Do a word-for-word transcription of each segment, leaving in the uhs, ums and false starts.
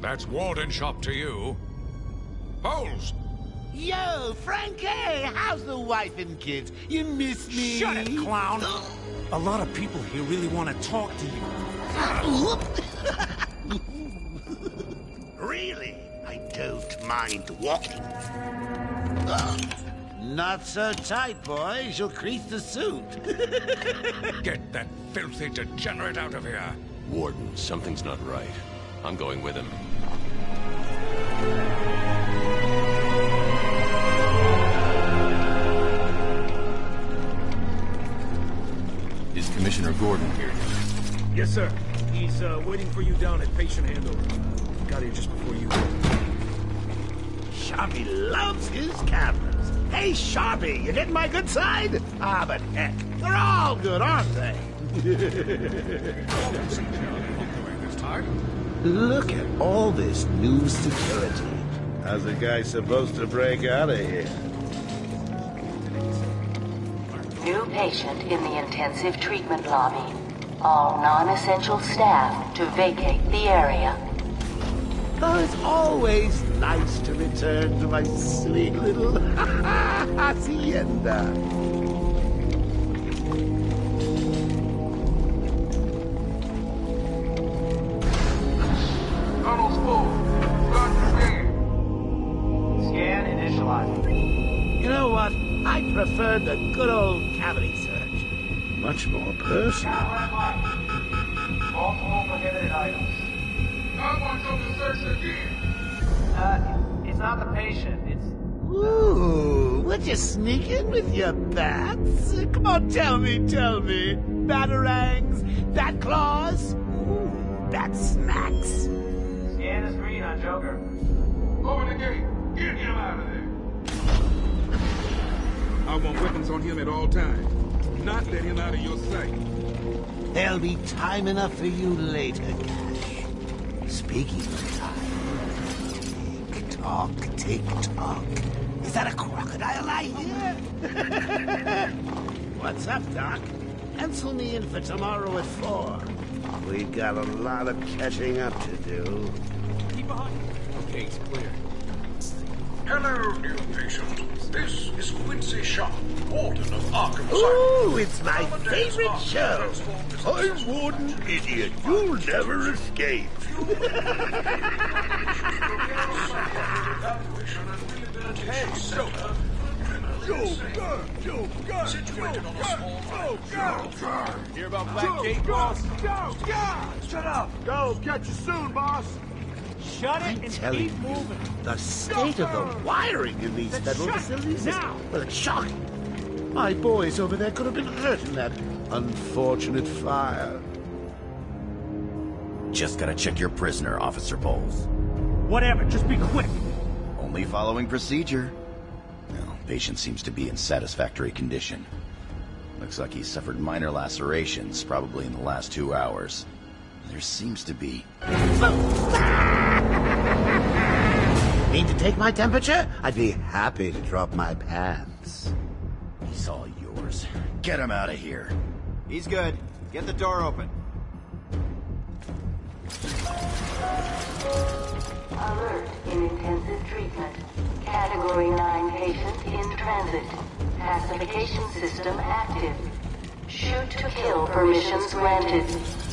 That's Warden Shop to you. Bowles! Yo, Frankie! How's the wife and kids? You miss me? Shut it, clown! A lot of people here really want to talk to you. Really? I don't mind walking. Ugh. Not so tight, boys. You'll crease the suit. Get that filthy degenerate out of here. Warden, something's not right. I'm going with him. Is Commissioner Gordon here? Yes, sir. He's uh, waiting for you down at patient handover. Got here just before you. Sharpie loves his cameras. Hey, Sharpie, you getting my good side? Ah, but heck, they're all good, aren't they? Look at all this new security. How's a guy supposed to break out of here? New patient in the intensive treatment lobby. All non-essential staff to vacate the area. Oh, it's always nice to return to my sweet little hacienda. Tunnel's full. Start the scan. Scan initializing. You know what? I prefer the good old cavity search. Much more personal. Multiple prohibited items. I want you to search again. Uh, it's not the patient. It's... Ooh, would you sneak in with your bats? Come on, tell me, tell me. Batarangs, bat claws, ooh, bat smacks. Scan is green on Joker. Open the gate. Get him out of there. I want weapons on him at all times. Do not let him out of your sight. There'll be time enough for you later, Cash. Speaking of time, tick tock, tick tock. Is that a crocodile I hear? What's up, Doc? Pencil me in for tomorrow at four. We've got a lot of catching up to do. Keep behind. Okay, it's clear. Hello, new patient. This is Quincy Sharp, Warden of Arkham Asylum. Ooh, it's my favorite show. I'm Warden Idiot. You'll never escape. Hey, Joker. Joker! Joker! Situated on a small Joker! Hear about Black Gate, boss? Joker! Shut up! Go, catch you soon, boss! Shut it I'm and telling keep you, moving. the state of the wiring in these federal shut facilities is... now. Well, it's shocking. My boys over there could have been hurt in that unfortunate fire. Just gotta check your prisoner, Officer Bowles. Whatever, just be quick. Only following procedure. Well, patient seems to be in satisfactory condition. Looks like he suffered minor lacerations, probably in the last two hours. There seems to be... Need to take my temperature? I'd be happy to drop my pants. He's all yours. Get him out of here. He's good. Get the door open. Alert in intensive treatment. Category nine patient in transit. Pacification system active. Shoot to kill permissions granted.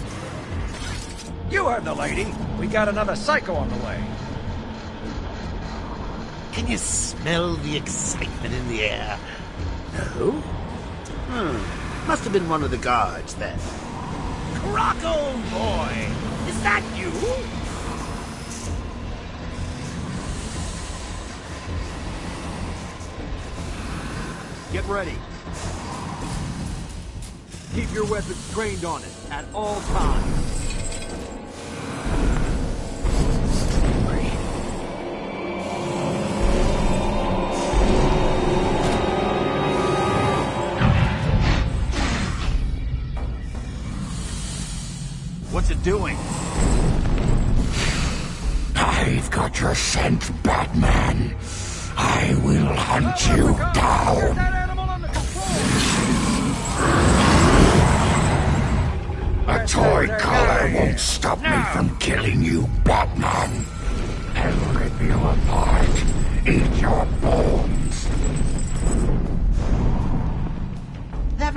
You heard the lady. We got another psycho on the way. Can you smell the excitement in the air? No? Hmm. Must have been one of the guards then. Crocco boy! Is that you? Get ready. Keep your weapons trained on it at all times. What's it doing? I've got your scent, Batman. I will hunt you down. A toy collar won't stop me from killing you, Batman.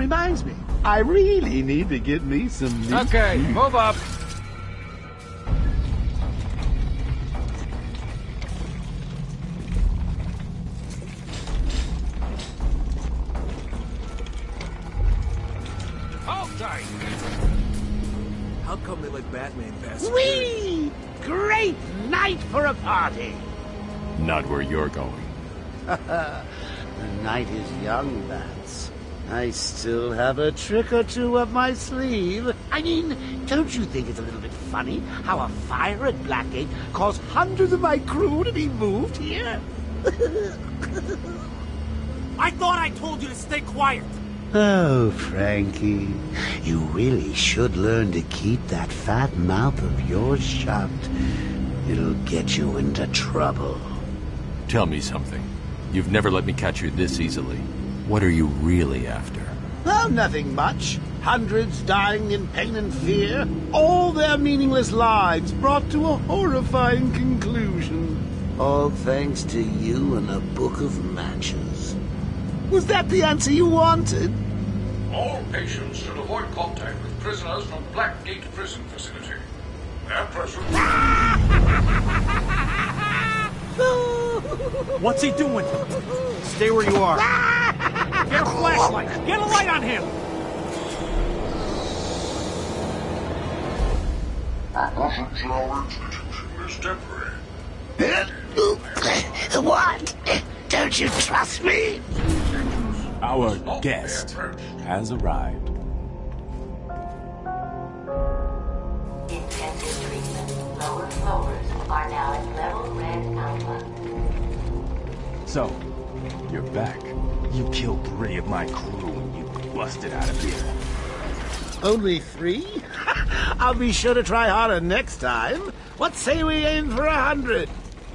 reminds me. I really need to get me some new Okay, shoes. move up. Hold tight. How come they let Batman pass? Whee! Great night for a party. Not where you're going. The night is young, Bats. I still have a trick or two up my sleeve. I mean, don't you think it's a little bit funny how a fire at Blackgate caused hundreds of my crew to be moved here? I thought I told you to stay quiet. Oh, Frankie, you really should learn to keep that fat mouth of yours shut. It'll get you into trouble. Tell me something. You've never let me catch you this easily. What are you really after? Oh, nothing much. Hundreds dying in pain and fear. All their meaningless lives brought to a horrifying conclusion. All thanks to you and a book of matches. Was that the answer you wanted? All patients should avoid contact with prisoners from Blackgate Prison Facility. Their presence... What's he doing? Stay where you are. Get a flashlight. Get a light on him. Admission to our institution is temporary. What? Don't you trust me? Our guest has arrived. Intensive treatment. Lower floors are now at level red alpha. So, you're back. You killed three of my crew and you busted out of here. Only three? I'll be sure to try harder next time. What say we aim for a hundred?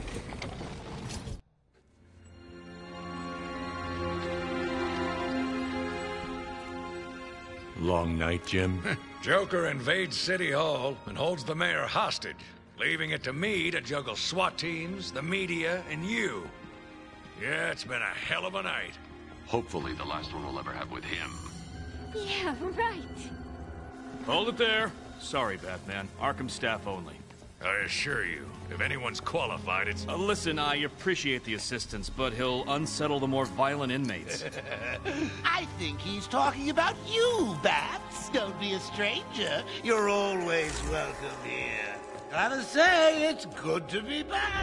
Long night, Jim? Joker invades City Hall and holds the mayor hostage, leaving it to me to juggle SWAT teams, the media, and you. Yeah, it's been a hell of a night. Hopefully the last one we'll ever have with him. Yeah, right. Hold it there. Sorry, Batman. Arkham staff only. I assure you, if anyone's qualified, it's... Uh, listen, I appreciate the assistance, but he'll unsettle the more violent inmates. I think he's talking about you, Bats. Don't be a stranger. You're always welcome here. Gotta say, it's good to be back.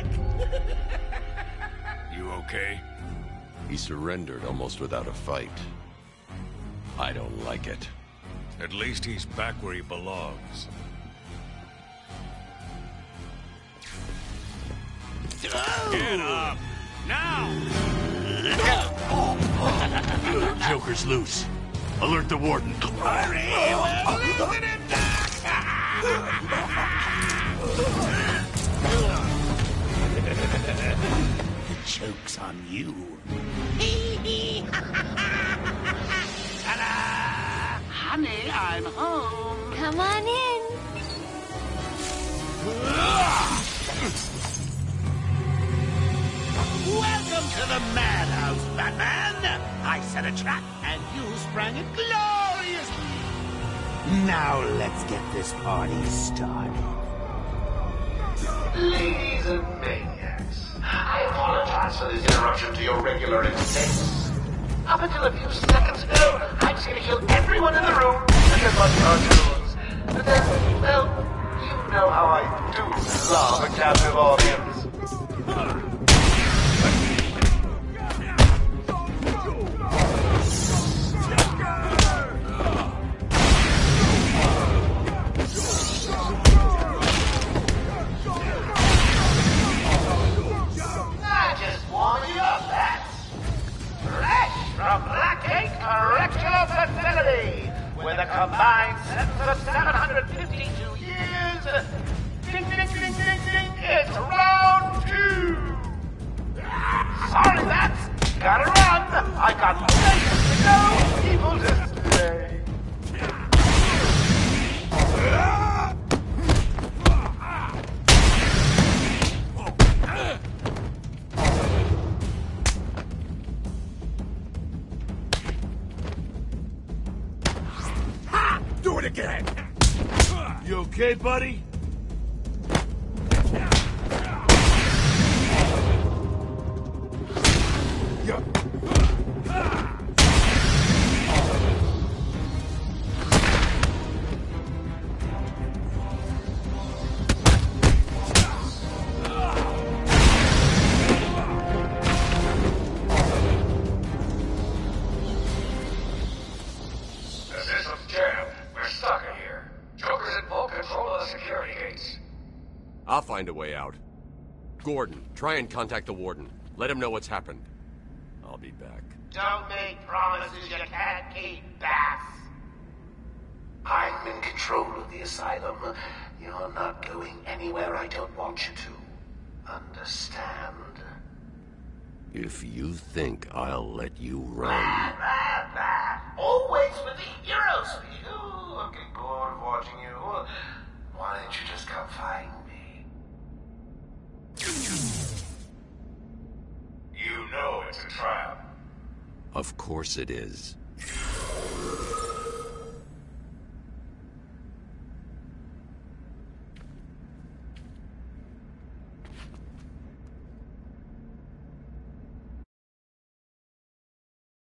You okay? He surrendered almost without a fight. I don't like it. At least he's back where he belongs. Get up! Now! Joker's loose. Alert the warden. Hurry! We're losing him! The joke's on you. Ta-da! Honey, I'm home. Come on in. Welcome to the madhouse, Batman! I set a trap, and you sprang it gloriously! Now let's get this party started. Ladies and maniacs, I apologize for this interruption to your regular existence. Up until a few seconds ago, I was going to kill everyone in the room and as much cartoons. But then, well, you know how I do love a captive audience. From Blackgate Correctional Facility, with a combined sentence of seven hundred fifty-two years. Ding, ding, ding, ding, ding, it's round two. Sorry, Bats. Gotta run. I got places to go, people to stay. okay, buddy? Yeah. I'll find a way out. Gordon, try and contact the Warden. Let him know what's happened. I'll be back. Don't make promises you can't keep, Bass. I'm in control of the asylum. You're not going anywhere I don't want you to. Understand? If you think I'll let you run... Bah, bah, bah. Always with the hero speed. Ooh, I'm getting bored of watching you. Why don't you just come find me? You know it's a trap. Of course it is.